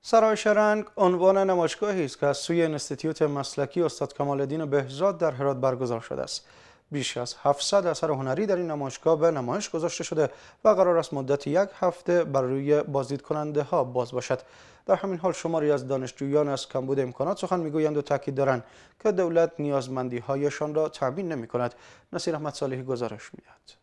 سرای شرنگ عنوان نمایشگاهی است که از سوی انستیتیوت مسلکی استاد کمال‌الدین بهزاد در هرات برگزار شده است. بیش از 700 اثر هنری در این نمایشگاه به نمایش گذاشته شده و قرار است مدت یک هفته بر روی بازدید کننده ها باز باشد. در همین حال شماری از دانشجویان از کمبود امکانات سخن میگویند و تاکید دارند که دولت نیازمندی هایشان را تامین نمی کند. نصیر احمد صالحی گزارش می‌دهد.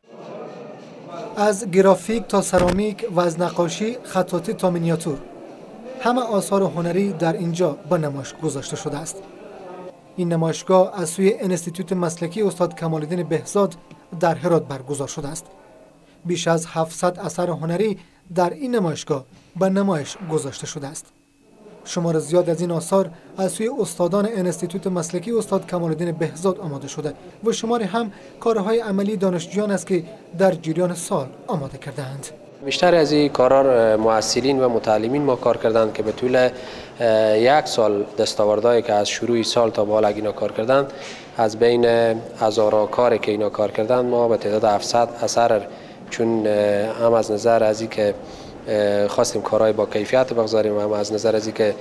از گرافیک تا سرامیک و از نقاشی خطاطی تا مینیاتور، همه آثار هنری در اینجا به نمایش گذاشته شده است. این نمایشگاه از سوی انستیتوت مسلکی استاد کمال‌الدین بهزاد در هرات برگزار شده است. بیش از 700 اثر هنری در این نمایشگاه به نمایش گذاشته شده است. شمار زیاد از این آثار از سوی استادان انستیتوت مسلکی استاد کمال‌الدین بهزاد آماده شده و شماری هم کارهای عملی دانشجویان است که در جریان سال آماده کرده‌اند. بیشتر از این کارا مؤثرین و متعلمین ما کار کردند که به طول یک سال دستاوردهایی که از شروع سال تا به حال اینا کار کردند، از بین هزارها کاری که اینا کار کردند ما به تعداد 700 اثر، چون هم از نظر از این که خواستیم کارهای با کیفیت بگذاریم، هم از نظر از این که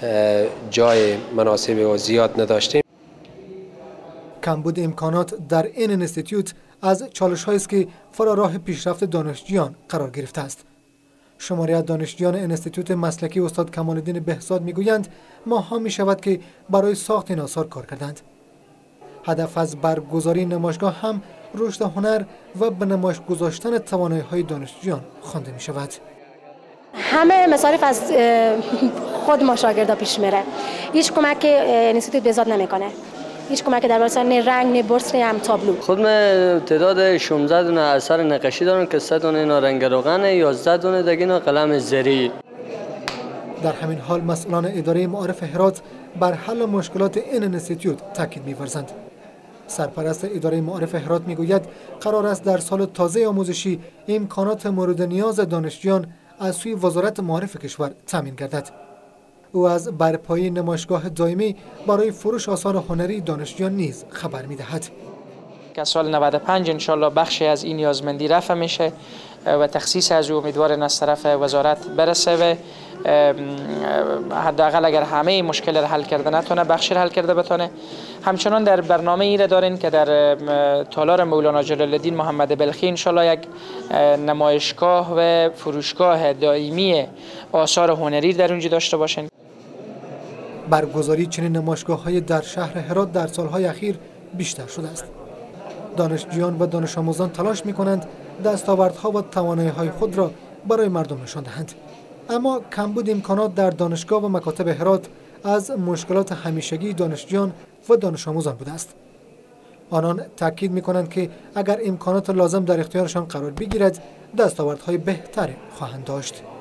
جای مناسب و زیاد نداشتیم. کمبود امکانات در این انستیتیوت از چالش‌هایی است که فرا راه پیشرفت دانشجویان قرار گرفته است. شماری از دانشجویان انستیتوت مسلکی استاد کمال‌الدین بهزاد میگویند ماه‌ها می‌شود که برای ساخت این آثار کار کردند. هدف از برگزاری نمایشگاه هم رشد هنر و به نمایش گذاشتن توانایی‌های دانشجویان خوانده می‌شود. همه مصارف از خود ما شاگردا پیش میره. هیچ کمک انستیتوت بهزاد نمیکنه. هیچ کمک در باره نه رنگ نه برس نه هم تابلو. خود من تعداد 16 دونه اثر نقاشی دارم که 3 دونه اینا رنگ روغن، 11 دونه دیگه اینا قلم زری. در همین حال مسئولان اداره معارف هرات بر حل مشکلات این انستیتیوت تاکید می‌ورزند. سرپرست اداره معارف هرات میگوید قرار است در سال تازه آموزشی امکانات مورد نیاز دانشجویان از سوی وزارت معارف کشور تامین گردد. او از برپایی نمایشگاه دائمی برای فروش آثار هنری دانشجویان نیز خبر می‌دهد. که سال 95 انشالله بخشی از این نیازمندی رفع میشه و تخصیص از او امیدوارن از طرف وزارت برسه و حداقل اگر همه مشکل را حل کرده نتونه بخشی را حل کرده بتونه. همچنان در برنامه ای را دارین که در تالار مولانا جلال الدین محمد بلخی انشالله یک نمایشگاه و فروشگاه دائمی آثار هنری در اونجا داشته باشین. برگزاری چنین نمایشگاه‌های در شهر هرات در سالهای اخیر بیشتر شده است. دانشجویان و دانش آموزان تلاش می‌کنند دستاوردها و توانایی‌های خود را برای مردم نشان دهند. اما کمبود امکانات در دانشگاه و مکاتب هرات از مشکلات همیشگی دانشجویان و دانش آموزان بوده است. آنان تاکید می‌کنند که اگر امکانات لازم در اختیارشان قرار بگیرد دستاوردهای بهتری خواهند داشت.